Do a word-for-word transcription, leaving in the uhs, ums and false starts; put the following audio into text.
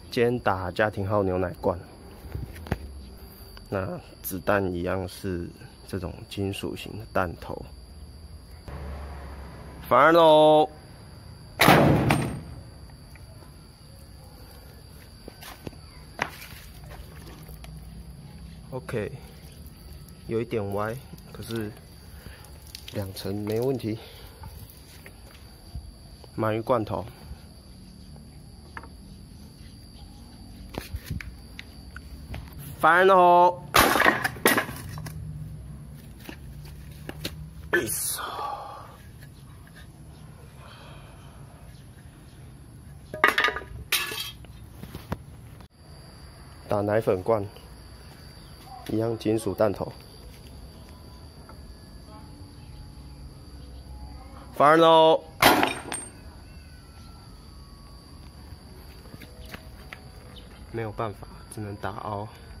今天打家庭号牛奶罐，那子弹一样是这种金属型的弹头。反喽 ，OK， 有一点歪，可是两层没问题。鳗鱼罐头。 翻喽！哎呀！打奶粉罐，一样金属弹头。翻喽！没有办法，只能打凹。